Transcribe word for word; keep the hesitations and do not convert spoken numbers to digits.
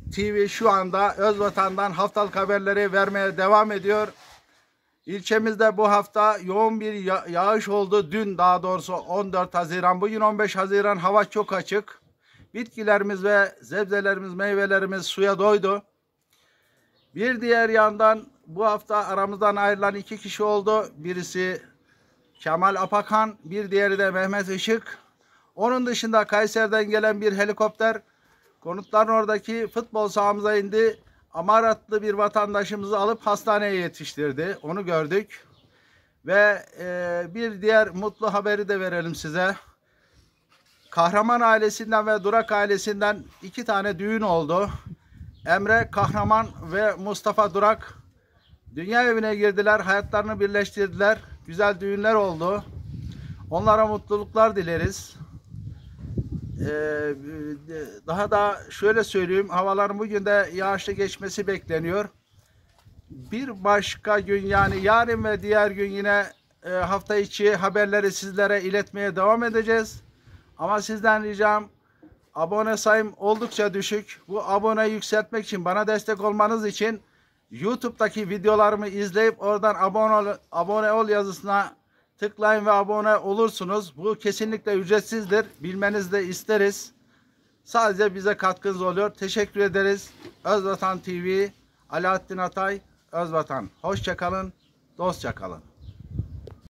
T V şu anda Özvatan'dan haftalık haberleri vermeye devam ediyor. İlçemizde bu hafta yoğun bir ya yağış oldu. Dün daha doğrusu on dört Haziran, bugün on beş Haziran, hava çok açık. Bitkilerimiz ve sebzelerimiz, meyvelerimiz suya doydu. Bir diğer yandan bu hafta aramızdan ayrılan iki kişi oldu. Birisi Kemal Apakan, bir diğeri de Mehmet Işık. Onun dışında Kayseri'den gelen bir helikopter konutların oradaki futbol sahamıza indi. Amaratlı bir vatandaşımızı alıp hastaneye yetiştirdi. Onu gördük. Ve e, bir diğer mutlu haberi de verelim size. Kahraman ailesinden ve Durak ailesinden iki tane düğün oldu. Emre Kahraman ve Mustafa Durak dünya evine girdiler. Hayatlarını birleştirdiler. Güzel düğünler oldu. Onlara mutluluklar dileriz. Ee, daha da şöyle söyleyeyim, havaların bugün de yağışlı geçmesi bekleniyor. Bir başka gün, yani yarın ve diğer gün yine e, hafta içi haberleri sizlere iletmeye devam edeceğiz. Ama sizden ricam, abone sayım oldukça düşük. Bu aboneyi yükseltmek için, bana destek olmanız için YouTube'daki videolarımı izleyip oradan abone ol, abone ol yazısına tıklayın ve abone olursunuz. Bu kesinlikle ücretsizdir. Bilmenizi de isteriz. Sadece bize katkınız oluyor. Teşekkür ederiz. Özvatan T V, Alaaddin Atay, Özvatan. Hoşça kalın, dostça kalın.